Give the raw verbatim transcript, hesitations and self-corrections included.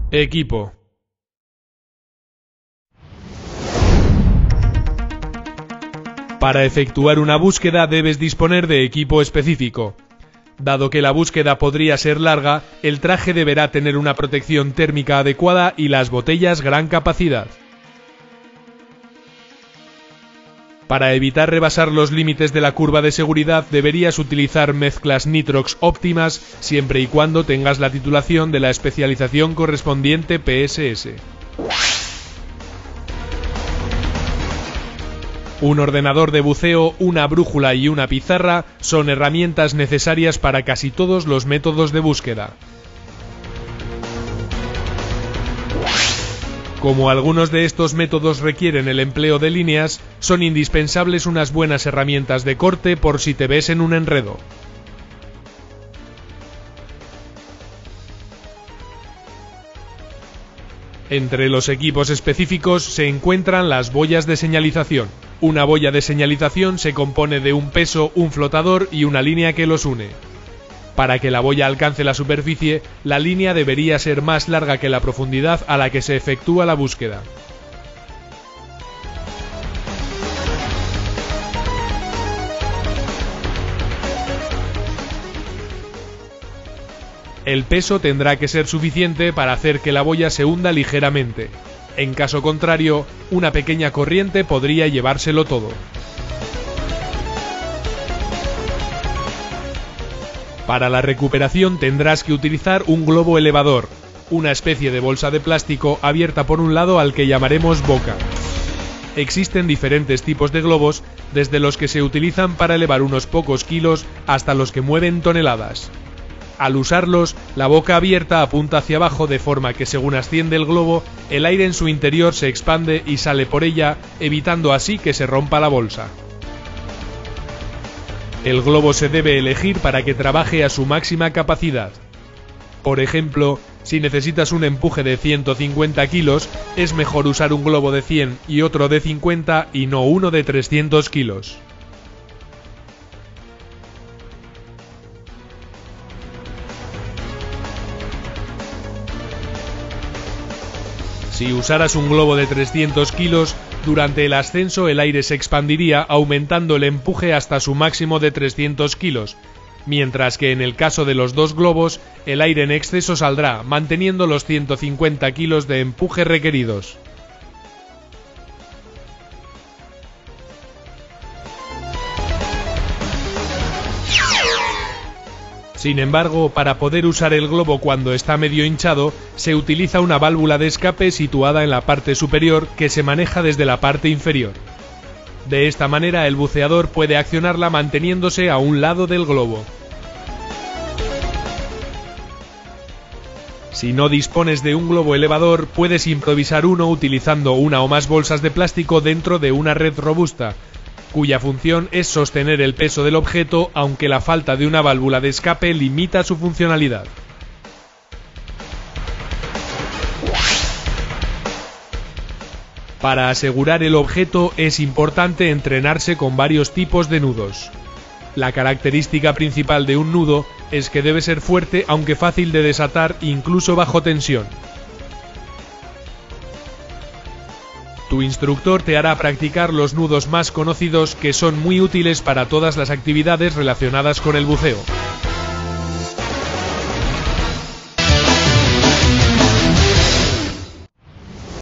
Equipo. Para efectuar una búsqueda debes disponer de equipo específico. Dado que la búsqueda podría ser larga, el traje deberá tener una protección térmica adecuada y las botellas gran capacidad. Para evitar rebasar los límites de la curva de seguridad deberías utilizar mezclas nitrox óptimas siempre y cuando tengas la titulación de la especialización correspondiente P S S. Un ordenador de buceo, una brújula y una pizarra son herramientas necesarias para casi todos los métodos de búsqueda. Como algunos de estos métodos requieren el empleo de líneas, son indispensables unas buenas herramientas de corte por si te ves en un enredo. Entre los equipos específicos se encuentran las boyas de señalización. Una boya de señalización se compone de un peso, un flotador y una línea que los une. Para que la boya alcance la superficie, la línea debería ser más larga que la profundidad a la que se efectúa la búsqueda. El peso tendrá que ser suficiente para hacer que la boya se hunda ligeramente. En caso contrario, una pequeña corriente podría llevárselo todo. Para la recuperación tendrás que utilizar un globo elevador, una especie de bolsa de plástico abierta por un lado al que llamaremos boca. Existen diferentes tipos de globos, desde los que se utilizan para elevar unos pocos kilos hasta los que mueven toneladas. Al usarlos, la boca abierta apunta hacia abajo de forma que según asciende el globo, el aire en su interior se expande y sale por ella, evitando así que se rompa la bolsa. El globo se debe elegir para que trabaje a su máxima capacidad. Por ejemplo, si necesitas un empuje de ciento cincuenta kilos, es mejor usar un globo de cien y otro de cincuenta y no uno de trescientos kilos. Si usaras un globo de trescientos kilos, durante el ascenso el aire se expandiría aumentando el empuje hasta su máximo de trescientos kilos, mientras que en el caso de los dos globos, el aire en exceso saldrá, manteniendo los ciento cincuenta kilos de empuje requeridos. Sin embargo, para poder usar el globo cuando está medio hinchado, se utiliza una válvula de escape situada en la parte superior que se maneja desde la parte inferior. De esta manera el buceador puede accionarla manteniéndose a un lado del globo. Si no dispones de un globo elevador, puedes improvisar uno utilizando una o más bolsas de plástico dentro de una red robusta, cuya función es sostener el peso del objeto, aunque la falta de una válvula de escape limita su funcionalidad. Para asegurar el objeto es importante entrenarse con varios tipos de nudos. La característica principal de un nudo es que debe ser fuerte aunque fácil de desatar incluso bajo tensión. Tu instructor te hará practicar los nudos más conocidos que son muy útiles para todas las actividades relacionadas con el buceo.